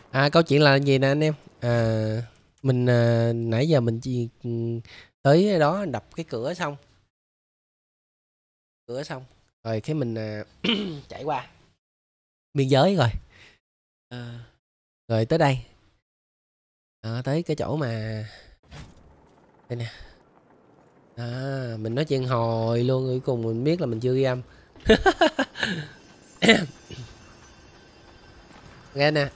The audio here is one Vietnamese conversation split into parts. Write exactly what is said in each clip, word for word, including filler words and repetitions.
À, câu chuyện là gì nè anh em? À, mình à, nãy giờ mình chỉ ừ, tới đó đập cái cửa xong, cửa xong, rồi cái mình à, chạy qua biên giới rồi. À, rồi tới đây, à, tới cái chỗ mà đây nè. À, mình nói chuyện hồi luôn, cuối cùng mình biết là mình chưa ghi âm. Nghe nè,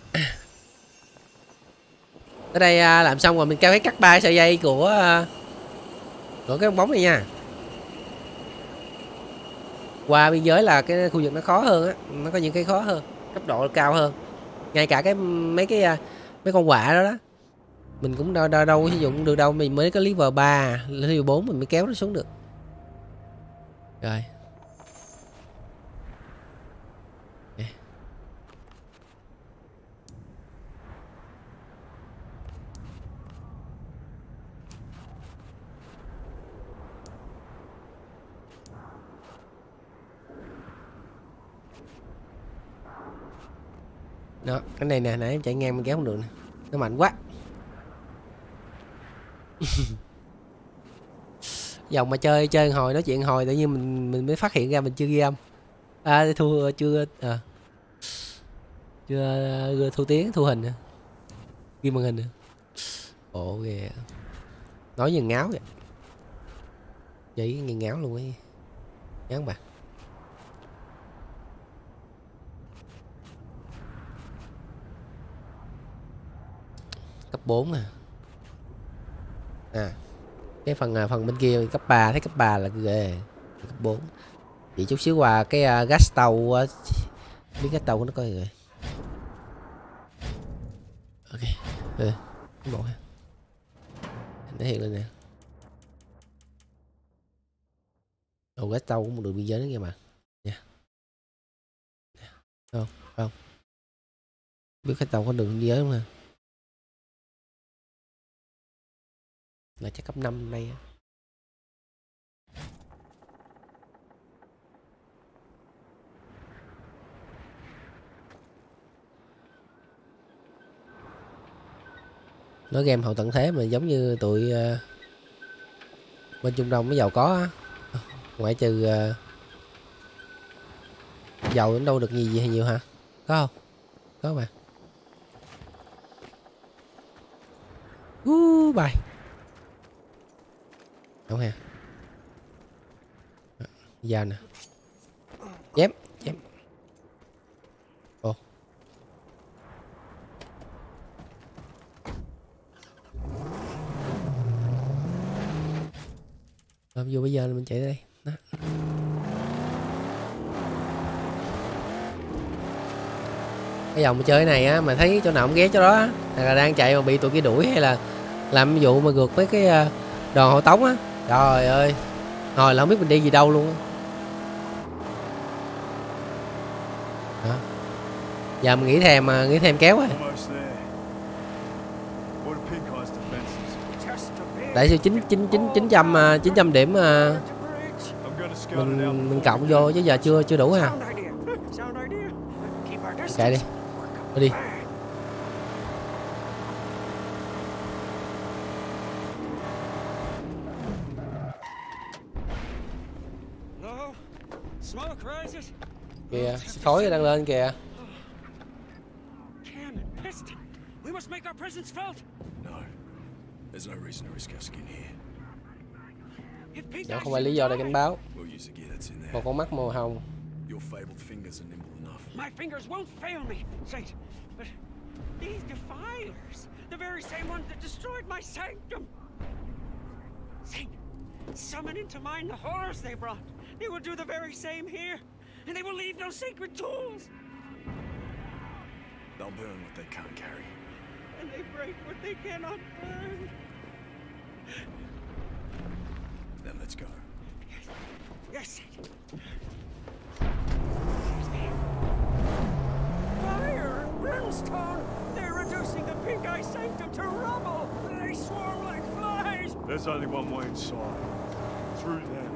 tới đây à, làm xong rồi mình kéo cái cắt ba sợi dây của à, của cái bóng này nha. Qua biên giới là cái khu vực nó khó hơn á, nó có những cái khó hơn, cấp độ cao hơn. Ngay cả cái mấy cái à, mấy con quạ đó đó mình cũng đâu đâu, đâu sử dụng được đâu, mình mới có level ba, level bốn mình mới kéo nó xuống được. Rồi đó, cái này nè, nãy em chạy ngang mình kéo không được nè, nó mạnh quá. Dòng mà chơi chơi hồi nói chuyện hồi tự nhiên mình mình mới phát hiện ra mình chưa ghi âm. À, thu chưa à, chưa thu tiếng thu hình nữa, ghi màn hình nữa. Ồ kìa, nói như ngáo vậy, vậy nghe ngáo luôn ấy, nhắn bà. Cấp bốn à. À, cái phần à, phần bên kia cấp ba, thấy cấp ba là ghê, cấp bốn. Chỉ chút xíu qua cái uh, gas tàu uh, biết gas tàu của nó coi rồi. Ok, ừ, một ha, để hiện lên nè. Ồ, gas tàu cũng một đường biên giới nữa kìa mà, nha. Không, không, biết gas tàu có đường biên giới không ha? Là chắc cấp năm nay á. Nói game hậu tận thế mà giống như tụi uh, bên Trung Đông mới giàu có á, ngoại trừ uh, giàu đến đâu được gì gì hay nhiều hả? Có không? Có mà. Uh, bài không hả? Giờ nè, chém chém. Ồ, làm vô bây giờ là mình chạy đây đó. Cái dòng chơi cái này á mà thấy chỗ nào cũng ghé chỗ đó á, hay là đang chạy mà bị tụi kia đuổi, hay là làm vụ mà gượt mấy cái uh, đòn hộ tống á, trời ơi, hồi là không biết mình đi gì đâu luôn á. Đó. Giờ mình nghĩ thèm mà nghĩ thèm kéo rồi. Đại sư chín chín chín chín trăm chín trăm điểm uh, mình mình cộng vô chứ giờ chưa chưa đủ ha. Chạy đi, đi. Kìa, khói đang lên kìa. Đó không phải lý do để cảnh báo. Một con mắt màu hồng. My fingers won't fail me, Saint, but these defilers, the very same ones that destroyed my sanctum. Saint, summon into mind the horrors they brought. They will do the very same here, and they will leave no sacred tools. They'll burn what they can't carry. And they break what they cannot burn. Then let's go. Yes, yes, Saint. Fire and brimstone! They're reducing the pink eye sanctum to rubble! They swarm like flies! There's only one way inside. Through them.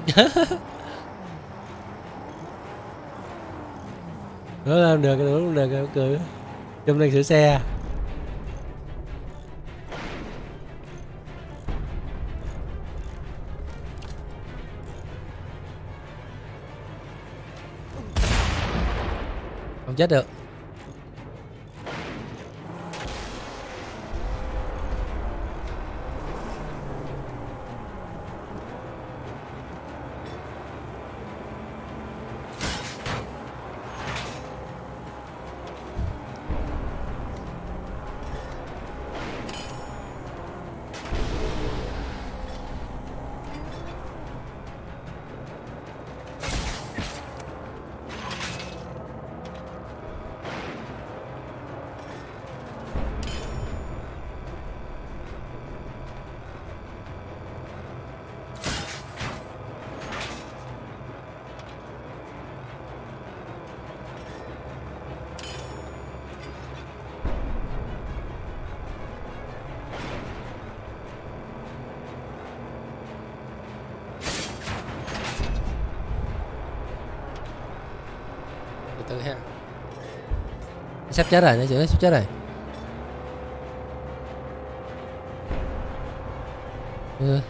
Nó làm được, nó không được, cười. Trong đang sửa xe. Không chết được. Từ ha. Sắp chết rồi, nó chữ sắp chết rồi. Ừ.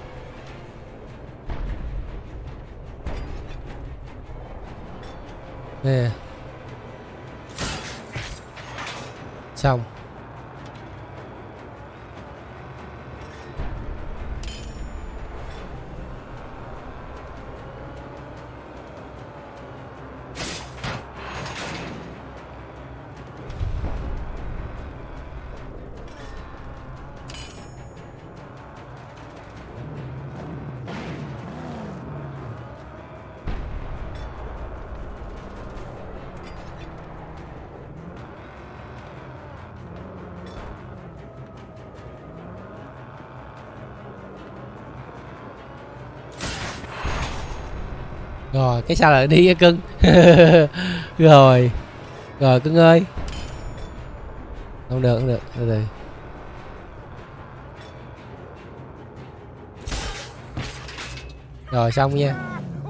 Nè. Xong. Rồi, cái sao lại đi á cưng. Rồi. Rồi cưng ơi. Không được, không được, được rồi. Rồi xong nha.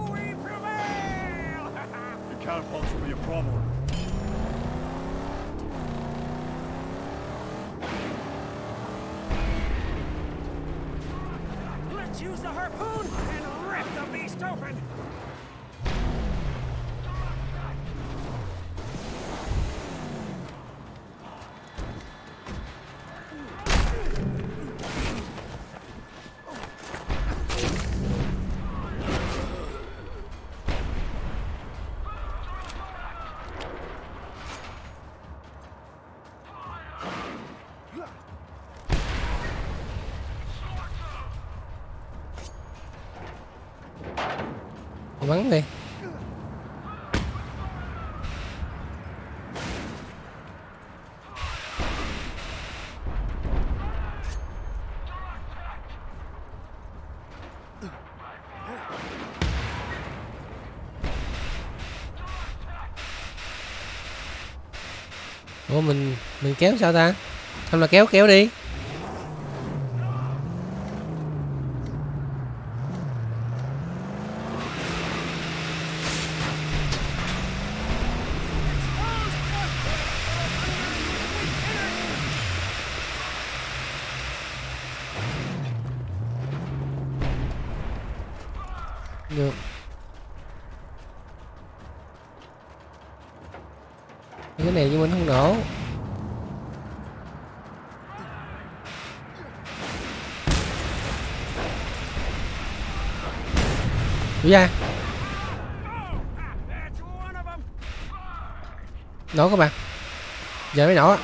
Bắn đi. Ủa mình mình kéo sao ta? Không là kéo kéo đi. Được. Cái này nhưng mình không nổ. Đi ra. Nổ các bạn. Giờ mới nổ á.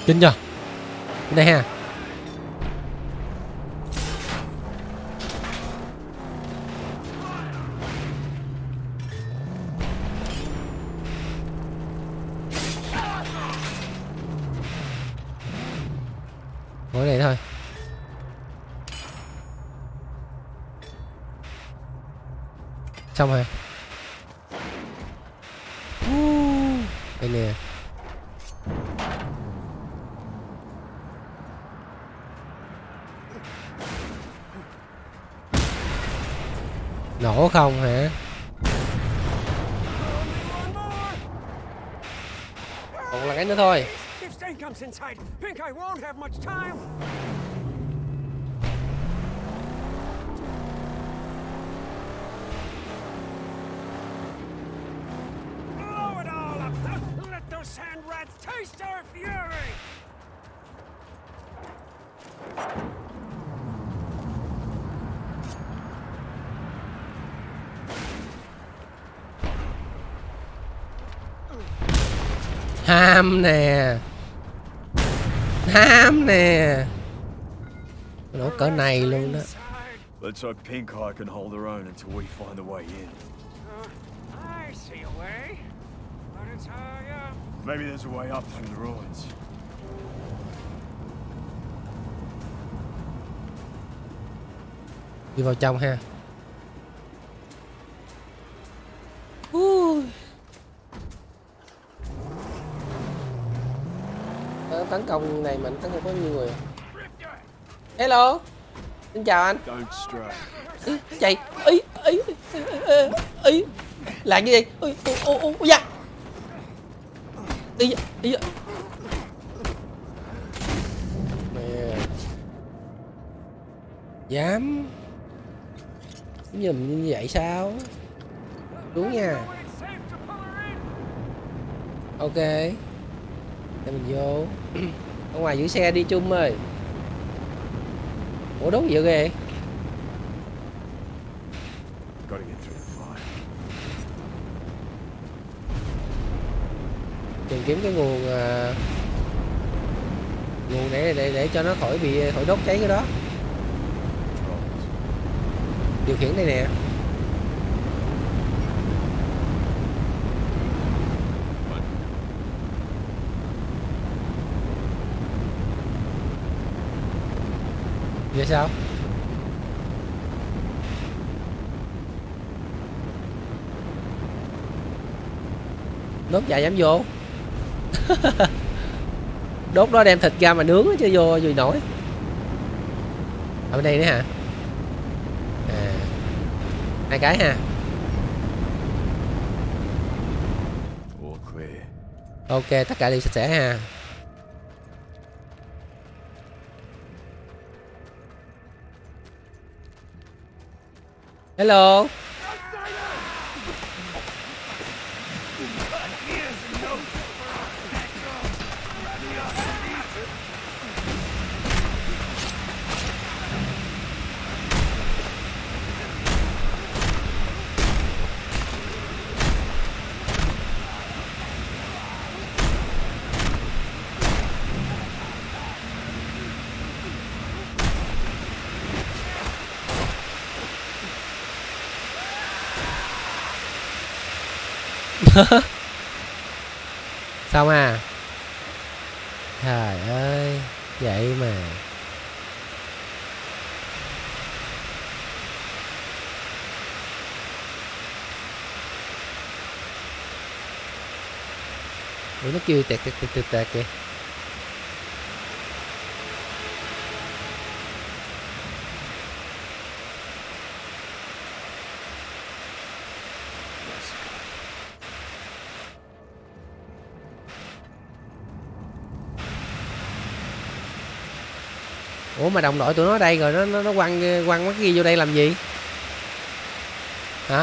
Kinh chưa? Đây ha. Ngồi này thôi. Xong rồi. Đây nè. Nổ không hả? Còn là cái nữa thôi. If Stain comes inside, Pink Eye won't have much time. Blow it all up! Let those sand rats taste our fury! Ham nè. Ham nè. Nó cỡ này luôn đó. Let's hope Pink Eye can hold her own until we find a way in. Uh, I see a way, but it's high up. Maybe there's a way up through the ruins. Đi vào trong ha. Uh. Tấn công này mình tấn công có nhiều người. Hello. Xin chào anh. Don't stray. Ý, chạy. Ý, ý, ý. Làm cái gì? Ui, ui, ui, ui, da. Ý, ý. Nè. Dám. Nhìn như vậy sao? Đúng nha. Ok. Để mình vô. Ở ngoài giữ xe đi chung ơi. Ủa đốt gì ghê? Gotta get through the fire. Tìm kiếm cái nguồn uh, nguồn để để để cho nó khỏi bị khỏi đốt cháy cái đó. Điều khiển đây nè. Vậy sao? Đốt dài dám vô. Đốt đó đem thịt ra mà nướng chứ vô gì nổi. Ở bên đây nữa hả? À, hai cái ha. Ok, tất cả đều sạch sẽ ha. Hello. Xong à? Trời ơi, vậy mà. Ủa nó kêu tẹt tẹt tẹt tẹt tẹt kìa. Ủa mà đồng đội tụi nó ở đây rồi nó nó nó quăng quăng mấy cái vô đây làm gì? Hả?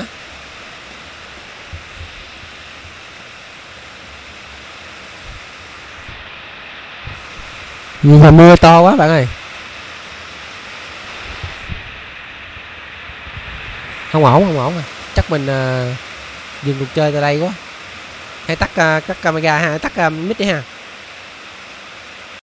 Nhưng mà mưa to quá bạn ơi. Không ổn, không ổn à. Chắc mình uh, dừng cuộc chơi tại đây quá. Hay tắt uh, các camera ha, tắt uh, mic đi ha.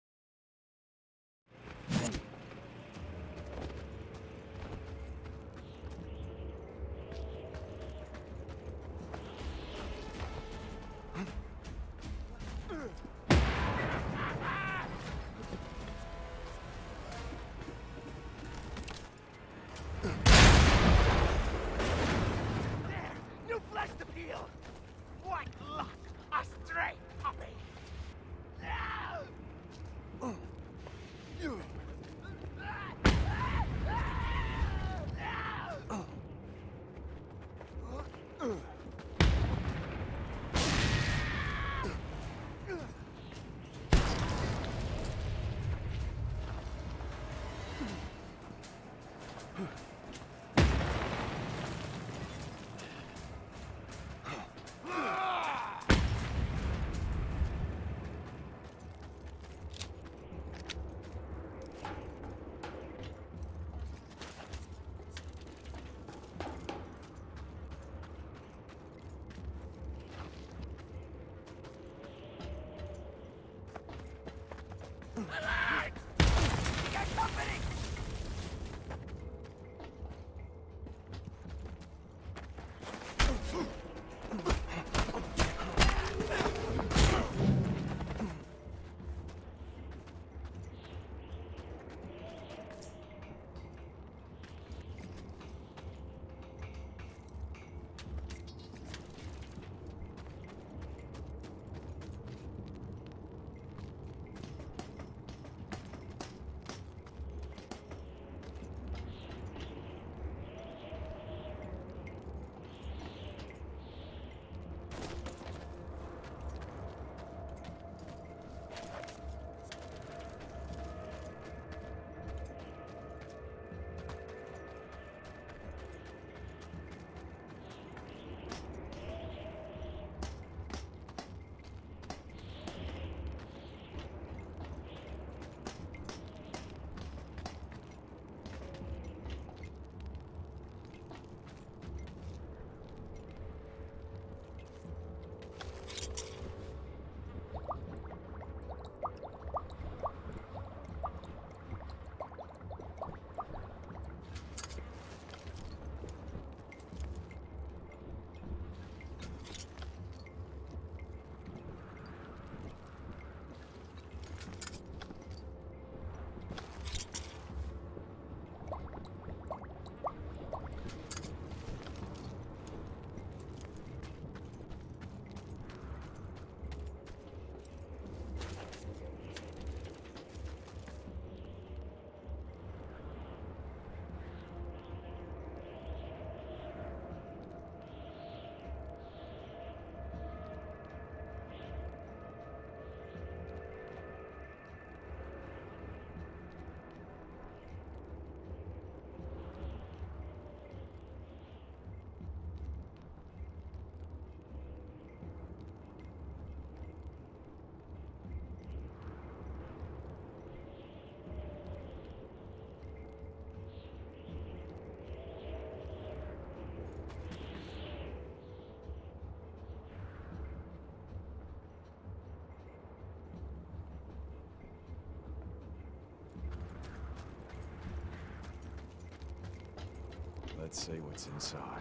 Let's see what's inside.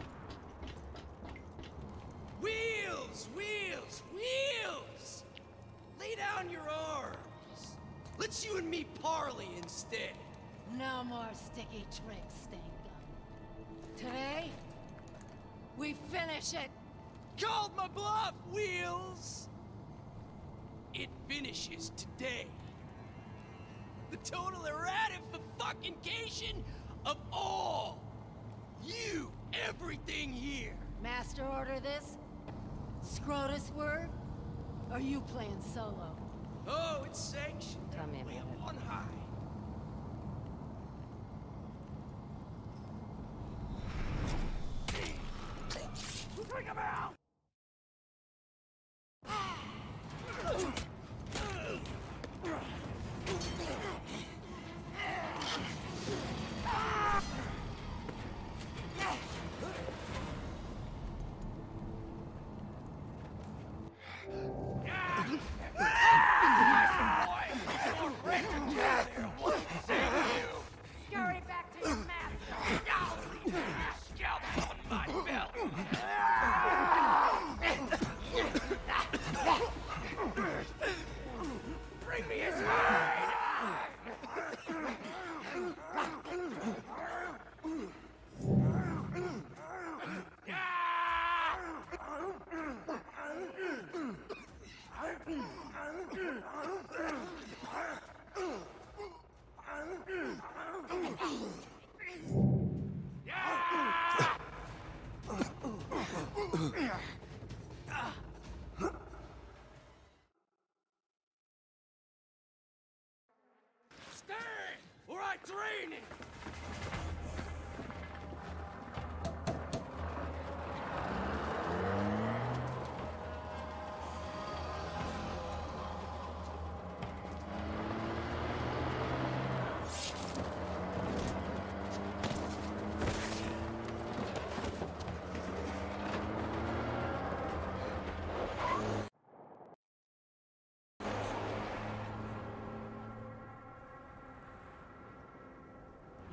Wheels! Wheels! Wheels! Lay down your arms. Let's you and me parley instead. No more sticky tricks, Stankum. Today, we finish it. Called my bluff, Wheels! It finishes today. The total erratification of all! You, everything here! Master order this? Scrotus word? Or you playing solo? Oh, it's sanctioned. Come in. Way up on high. Bring him out!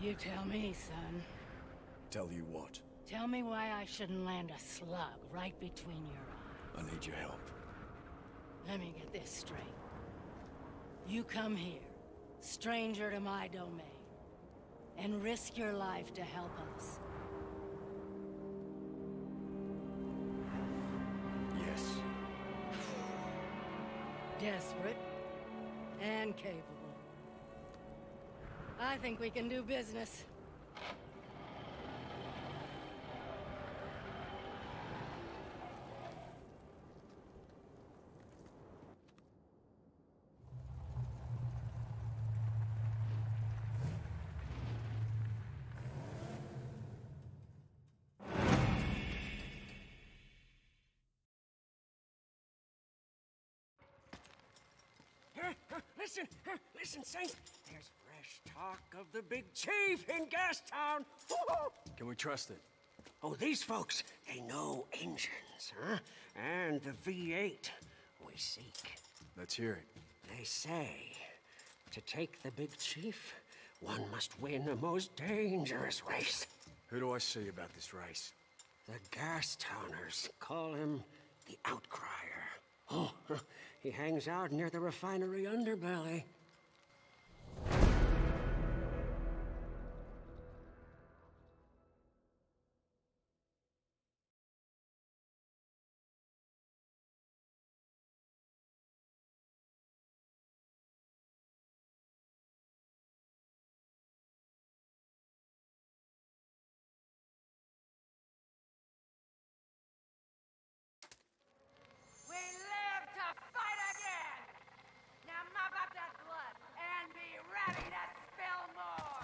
You tell me, son. Tell you what? Tell me why I shouldn't land a slug right between your eyes. I need your help. Let me get this straight. You come here, stranger to my domain, and risk your life to help us. Yes. Desperate and capable. I think we can do business. Listen, listen, Saint. There's fresh talk of the big chief in Gastown. Can we trust it? Oh, these folks, they know engines, huh? And the V eight we seek. Let's hear it. They say, to take the big chief, one must win a most dangerous race. Who do I see about this race? The Gastowners call him the Outcrier. Oh, he hangs out near the refinery underbelly. We live to fight again! Now mop up that blood and be ready to spill more!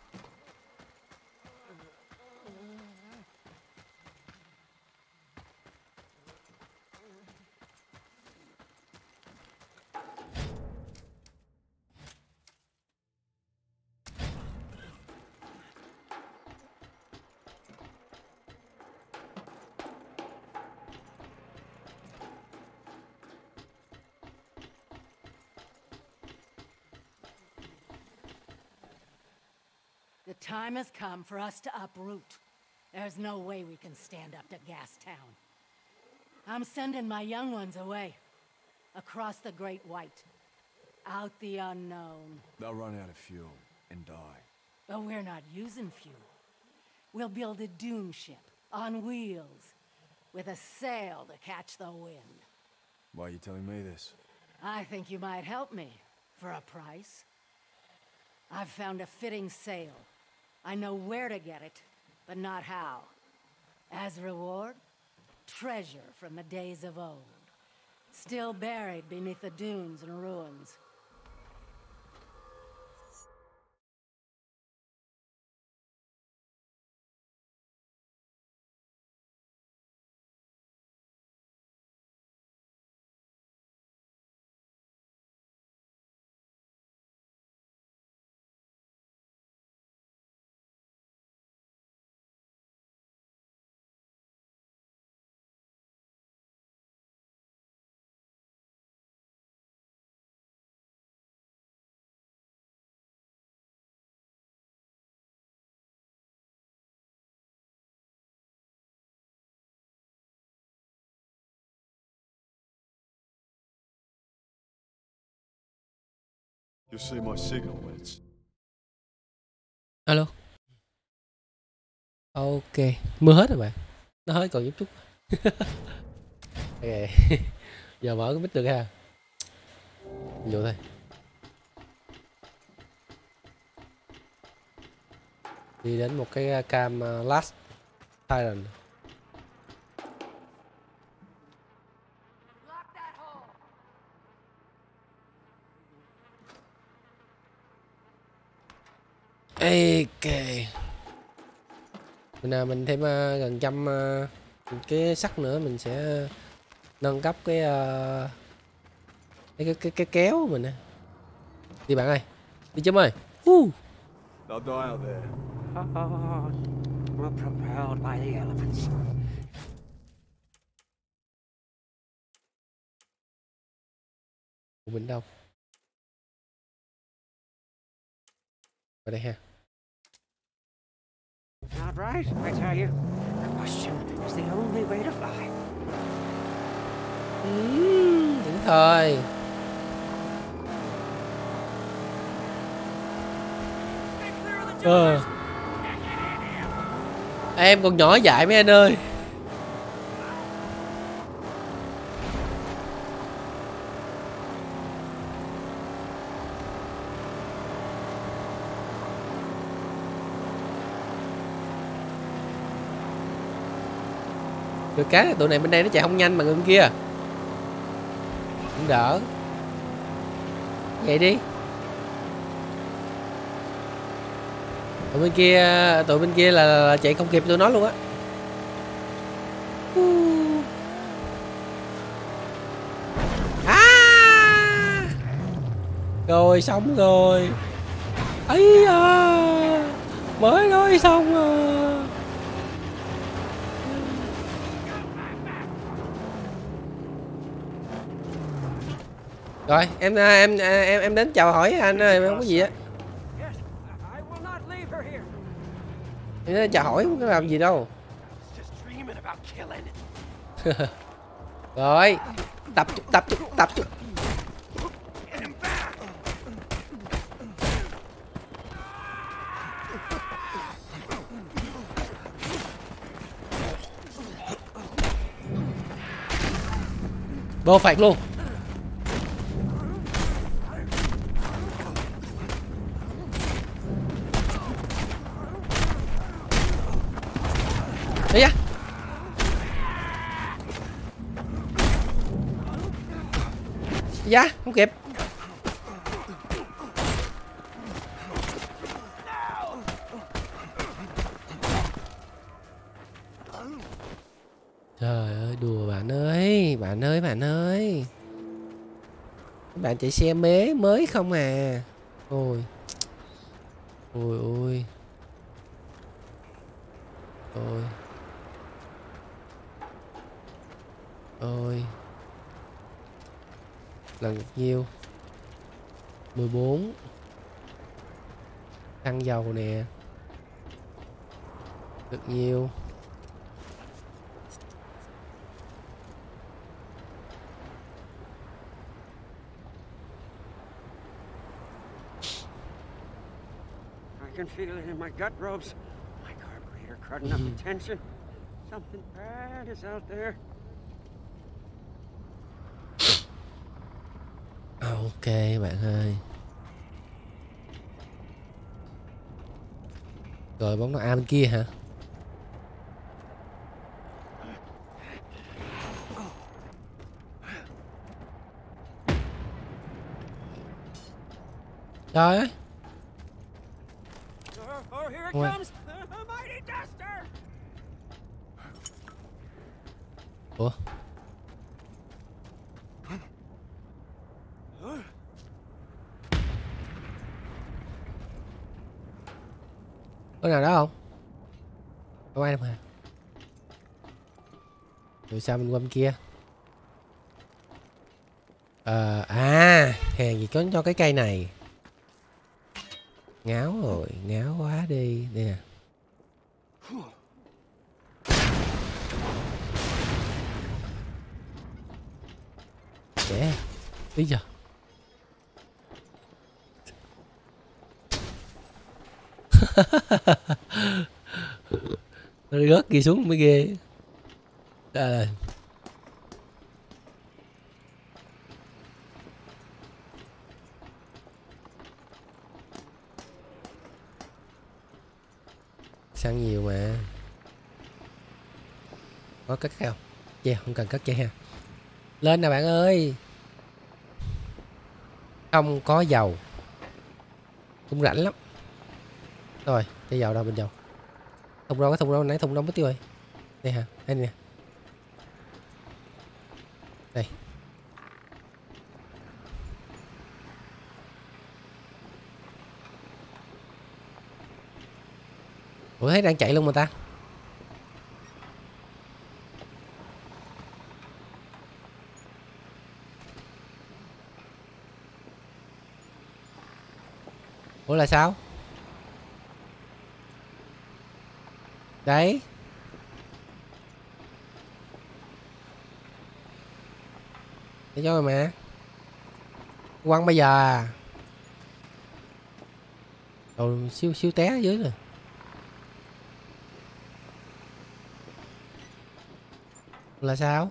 The time has come for us to uproot. There's no way we can stand up to Gastown. I'm sending my young ones away. Across the Great White. Out the unknown. They'll run out of fuel and die. But we're not using fuel. We'll build a dune ship on wheels with a sail to catch the wind. Why are you telling me this? I think you might help me for a price. I've found a fitting sail. I know where to get it, but not how. As reward, treasure from the days of old. Still buried beneath the dunes and ruins. You'll see my signal when it's... Alo. Ok, mưa hết rồi bạn. Nó hơi còn chút chút. Ok. Giờ mở cái mic được ha. Vô thôi. Đi đến một cái cam uh, Last Tyrant. Ok. Mình nào mình thêm uh, gần trăm uh, cái sắt nữa mình sẽ nâng cấp cái uh, cái, cái cái cái kéo của mình nè. Đi bạn ơi. Đi chấm ơi. Uh. They'll die out there. Oh, we're propelled by the elements. Mình đâu? Ở đây ha. Not right, I tell you. Combustion is the only way to fly. Ừm, Đúng thôi. Ờ. Em còn nhỏ dại mấy anh ơi. Được cái là tụi này bên đây nó chạy không nhanh bằng bên kia. Cũng đỡ. Vậy đi. Tụi bên kia, tụi bên kia là, là chạy không kịp tụi nó luôn á. À! Rồi xong rồi. Ấy à, mới nói xong à. Rồi em em em em đến chào hỏi anh ơi, không có gì á. Yes, I will not leave her here. Em đến chào hỏi không có làm gì đâu. Just dreaming about killing. Rồi tập tập tập tập bô phạt luôn. Đấy da. Dạ, không kịp. Trời ơi, đùa bạn ơi, bạn ơi, bạn ơi. Bạn chạy xe mế mới không à. Ôi. Ôi ôi. Ôi. Ôi. Lần nhiêu? mười bốn. Xăng dầu nè. Được nhiêu? I can feel it in my gut ropes. My carburetor cutting up the tension. Something bad is out there. Ok bạn ơi. Rồi bóng nó A bên kia hả? Trời ơi. Oh, oh, here it Ôi. comes! The mighty duster! Ủa? Có nào đó không? Không ai đâu mà. Rồi sao mình qua bên kia? Ờ, à, hèn gì có cho cái cây này. Ngáo rồi, ngáo quá đi. Đây nè. Trẻ. Tí giờ. Nó rớt kia xuống mới ghê. À, xăng nhiều mà. Có cất không? Dạ không cần cất chơi ha. Lên nè bạn ơi. Không có dầu. Cũng rảnh lắm. Rồi, cái dầu đâu bên dầu. Thùng rau, cái thùng rau nãy thùng rau mất tiêu rồi. Đây hả? Đây nè. Đây. Ủa thấy đang chạy luôn mà ta. Ủa là sao? Đấy. Để cho rồi mà. Quăng bây giờ à. Rồi xíu xíu té ở dưới rồi. Là sao?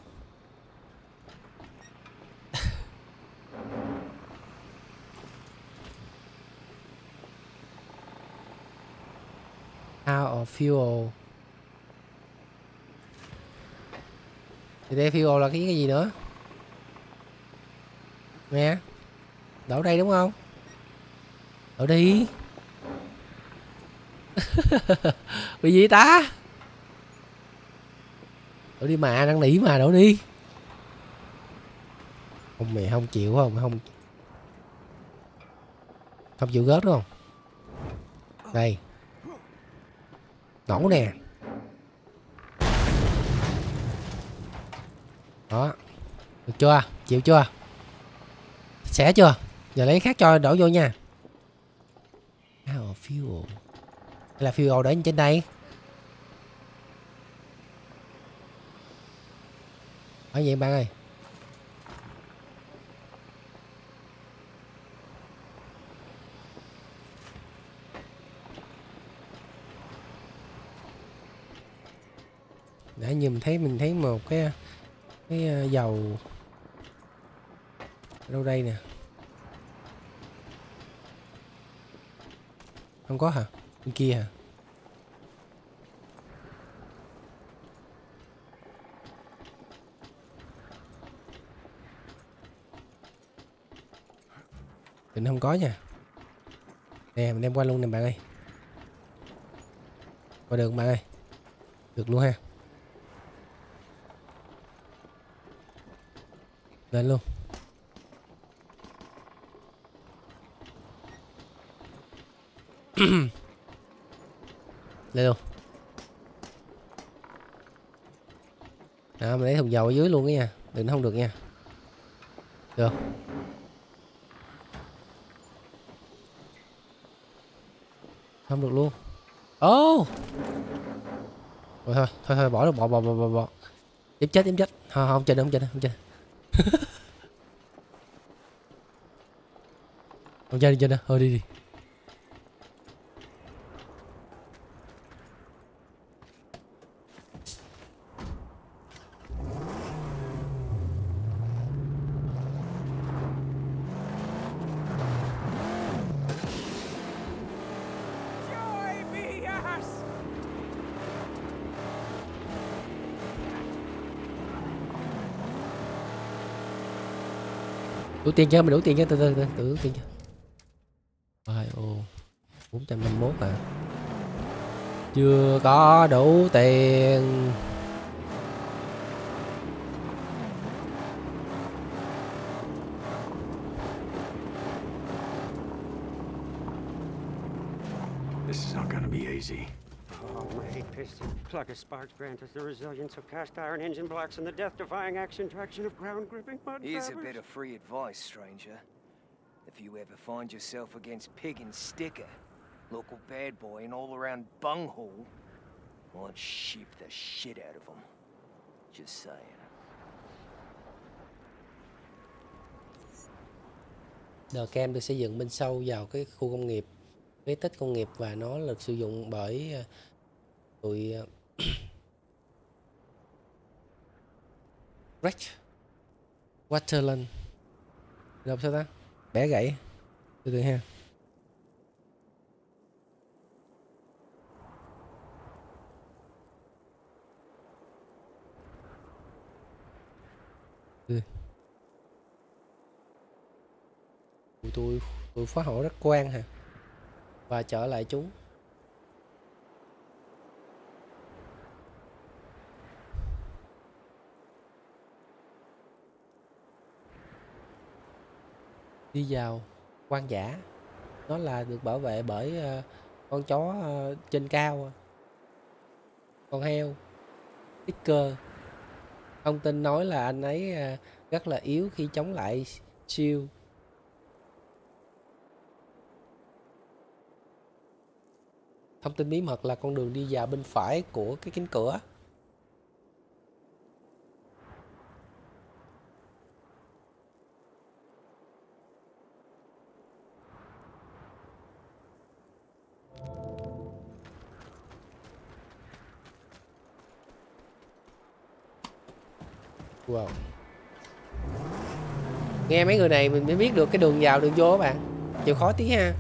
Out of fuel. Thì đây fuel là cái cái gì nữa? Nè. Đổ đây đúng không? Đổ đi. Bị gì ta? Đổ đi mà, năn nỉ mà, đổ đi. Không mày không chịu không? Không Không chịu gớt đúng không? Đây. Nổ nè. Đó. Được chưa? Chịu chưa? Xẻ chưa? Giờ lấy khác cho đổ vô nha. Out fuel. Hay là fuel để trên đây? Hỏi vậy bạn ơi. Nãy như mình thấy mình thấy một cái cái dầu ở đâu đây nè. Không có hả? Bên kia hả? Định không có nha. Nè mình đem qua luôn nè bạn ơi. Qua được bạn ơi. Được luôn ha. Lên luôn. Lên luôn. Đó, mình lấy thùng dầu ở dưới luôn đó nha. Đừng không được nha. Được. Không được luôn. Ô oh! Rồi thôi, thôi thôi bỏ bỏ bỏ bỏ bỏ bỏ. Điểm chết, điểm chết. Không, không chơi nữa, không chơi nữa, không chơi. Không chơi đi chơi nữa, thôi đi đi. Đủ tiền chưa? Mình đủ tiền chưa? Từ từ từ từ đủ tiền chưa? Rồi ô bốn trăm năm mươi mốt à. Chưa có đủ tiền. This is not gonna be easy. Oh, my hate piston. Plug of sparks grant us the resilience of cast iron engine blocks and the death-defying action traction of ground-gripping mud Here's a fabrics. bit of free advice, stranger. If you ever find yourself against Pig and Sticker, local bad boy and all around bunghole, I'd ship the shit out of them. Just saying. The Camp được xây dựng bên sâu vào cái khu công nghiệp, phế tích công nghiệp, và nó được sử dụng bởi uh, tụi uh, Rex Waterland. Đọc sao ta? Bẻ gãy. Từ từ ha. Ừ. Tôi tôi phá hổ rất quan hả? Và trở lại chúng. Đi vào hoang dã. Nó là được bảo vệ bởi uh, con chó uh, trên cao, con heo, Sticker. Thông tin nói là anh ấy uh, rất là yếu khi chống lại siêu. Thông tin bí mật là con đường đi vào bên phải của cái cánh cửa. Wow. Nghe mấy người này mình mới biết được cái đường vào đường vô các bạn. Chịu khó tí ha.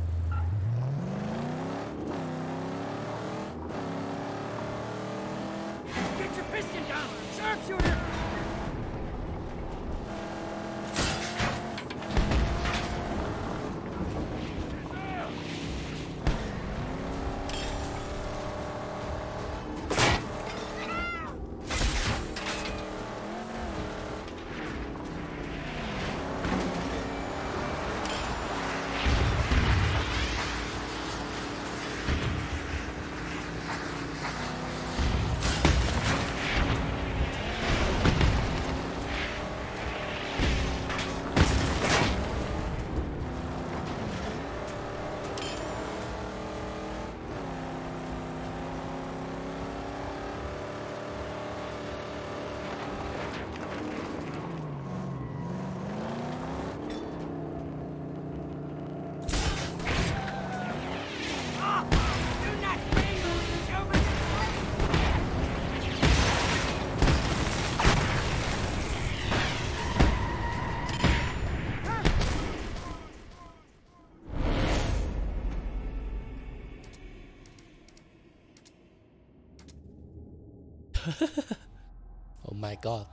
Oh my god.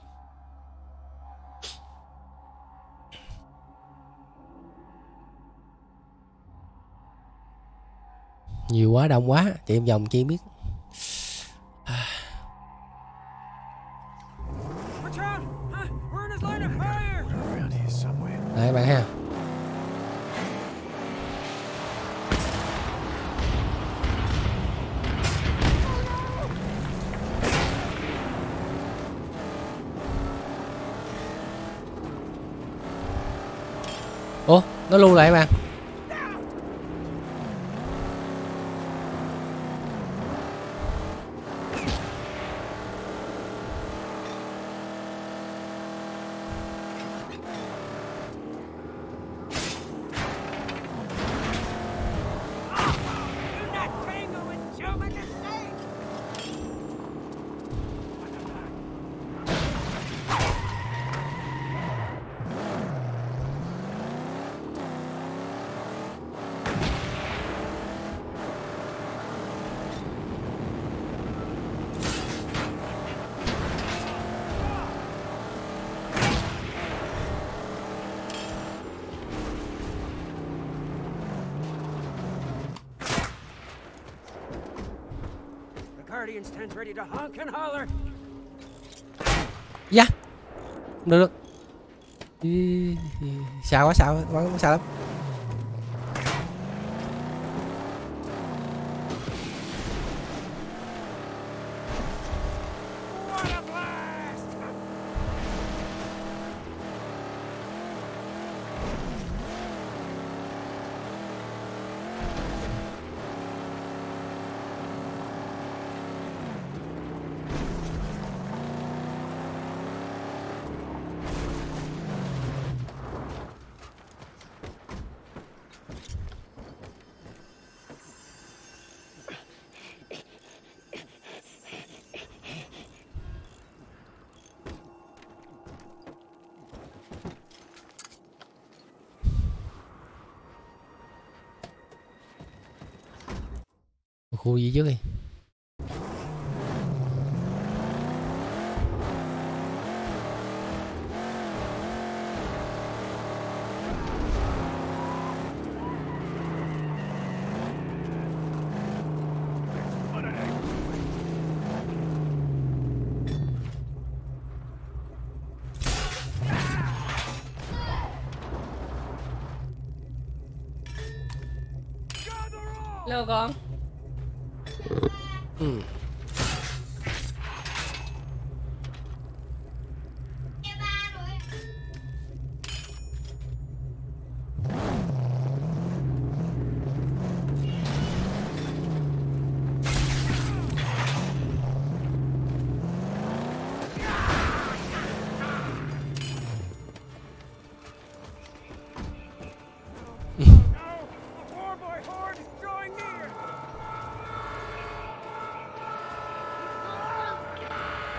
Nhiều quá, đông quá, chạy vòng chi biết. Đây bạn ha. Ủa, nó lưu lại bạn. Stands ready to honk and holler. Dạ. Được được. Sao quá sao, quá sao lắm. Khu gì trước đi. Hello con. Ừ.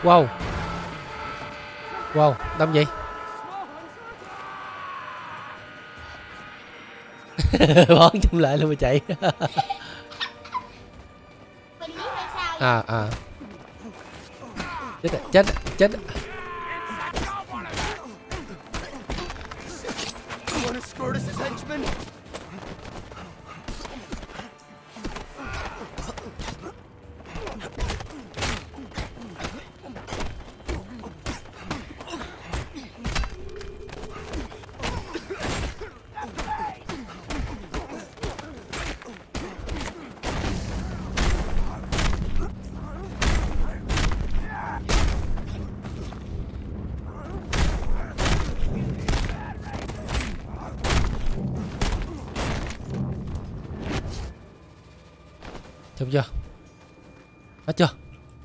Wow. Wow, đâm gì? Bón chung lại luôn mà chạy. À à. Chết rồi, chết chết. Xong chưa? Hết chưa?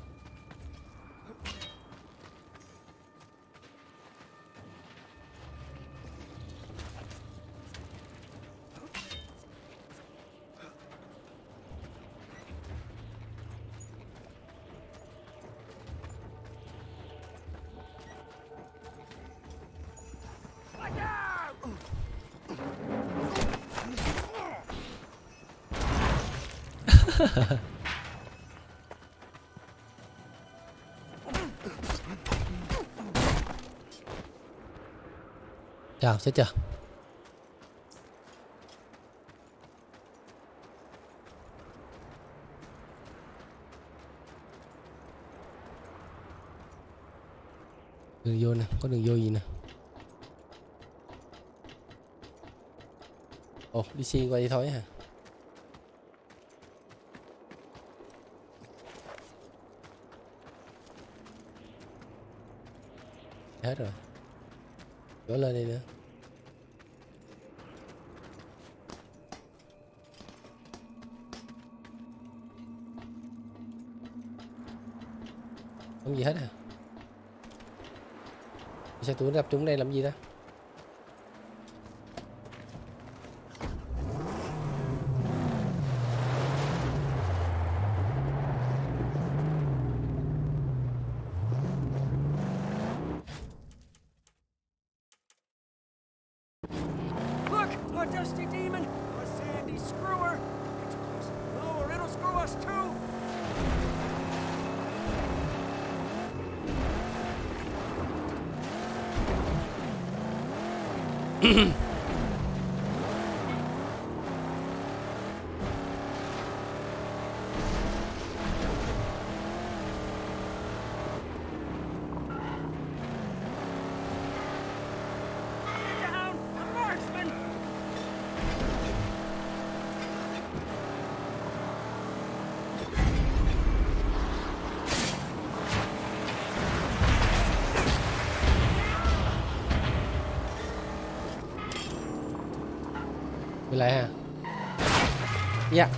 Chào, chết chưa? Đường vô nè, có đường vô gì nè. Ồ, đi xuyên qua đi thôi hả? Hết rồi. Đổ lên đây nữa. Không gì hết à? Sao tụi nó đập chúng đây làm gì đó? Look, a dusty demon, a sandy screwer. Oh, or it'll screw us too. Down, a marksman. Quay lại ha. Dạ.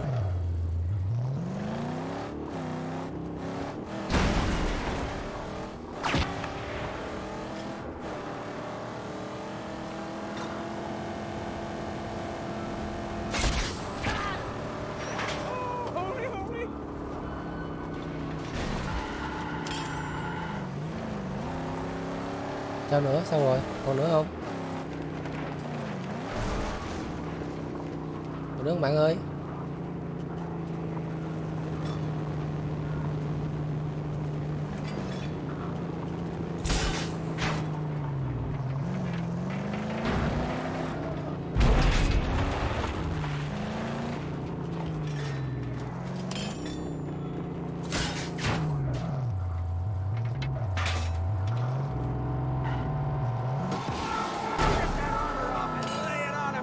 Holy, holy. Sao nữa? Sao rồi? Còn nữa không? Còn nữa không bạn ơi? Lay it on him.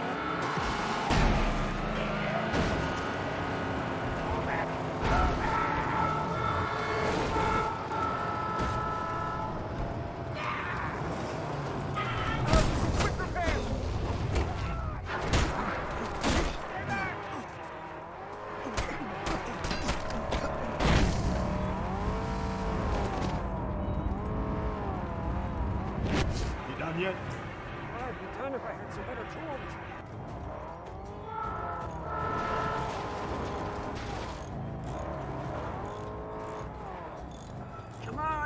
Quick repair. You done yet? I'd be done if I had some better tools.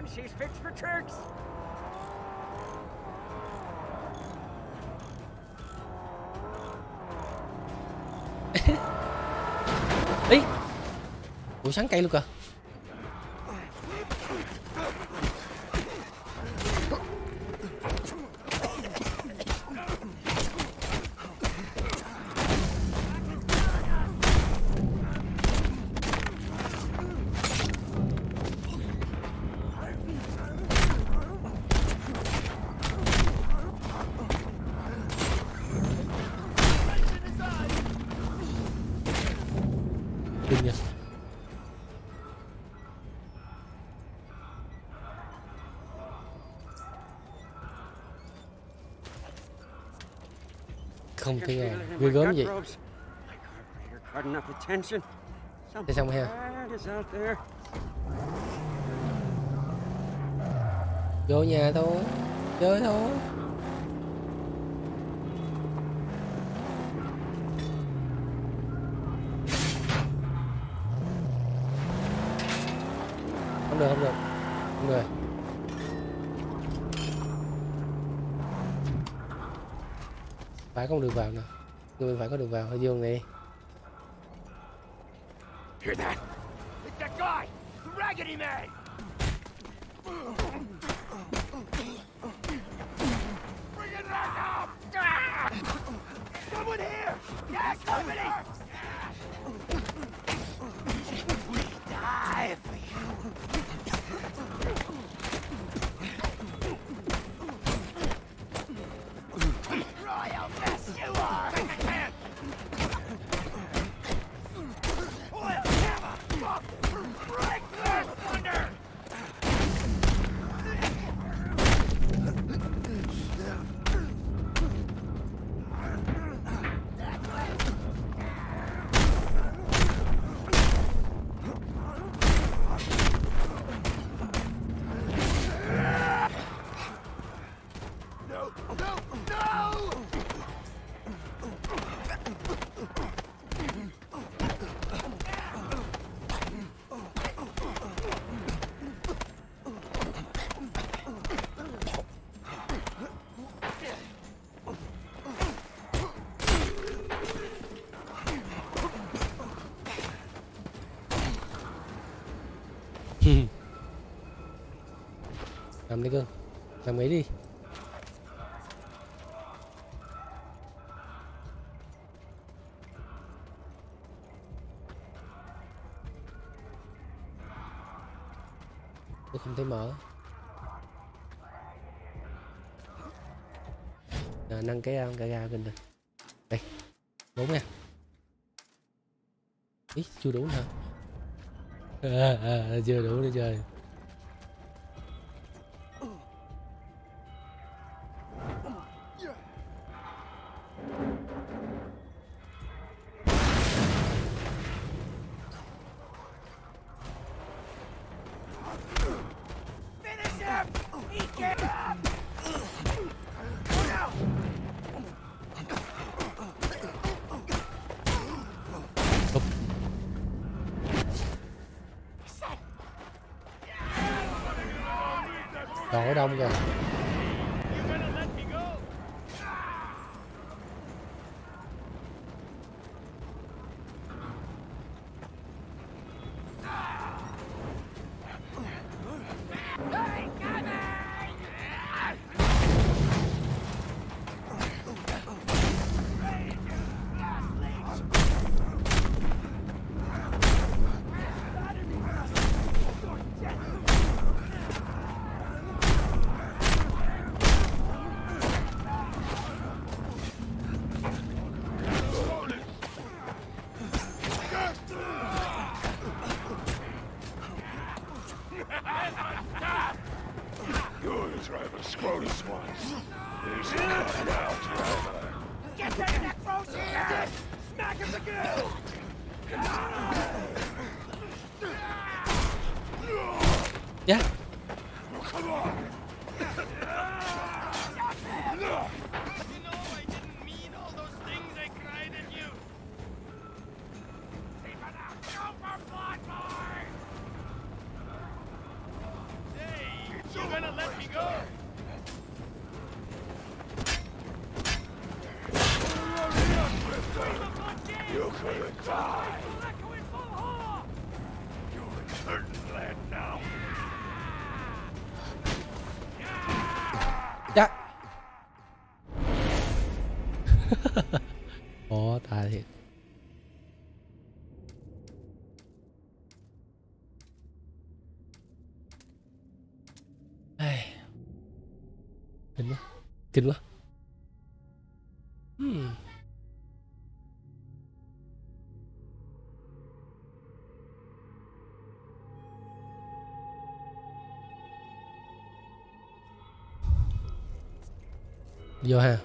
on, she's fit for tricks. Ý. Ủa sắn cây luôn kìa. Đừng nha. Không thể nào ghê gớm gì. Để xong ha. Vô nhà thôi, chơi thôi. Không được, không được, không được. Phải không được vào nè, người phải có được vào hơi dương này. Hear that? It's that guy, the Raggedy Man. Bring it back up! Ah! Someone here! Yes, somebody! We die for you. Royal mess you are! Oil hammer! Break this thunder! No! No! No! Nằm đi cưng, nằm nghỉ đi. Tôi không thể mở. À, nâng cái cái ga bên đây. Đây, bốn nha. Ý, chưa đủ hả? À, à, chưa đủ nữa trời. Finish him! He can't! No! Còn ở đông kìa. Yours rather scrotus ones. There's a cut out, driver. Get that necros here! Smack him again! Yeah. Come on! You know I didn't mean all those things I cried at you. Keep it up! Go for blood, boy! Say, Ồ, tài thiệt. Ai. Kinh quá. Kinh quá. Hmm. Vô ha.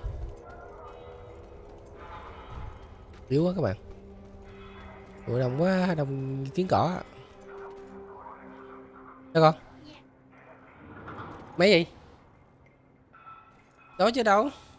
Yếu quá các bạn. Ủa đông quá, đông tiếng cỏ. Sao con? Mấy gì? Đó chứ đâu.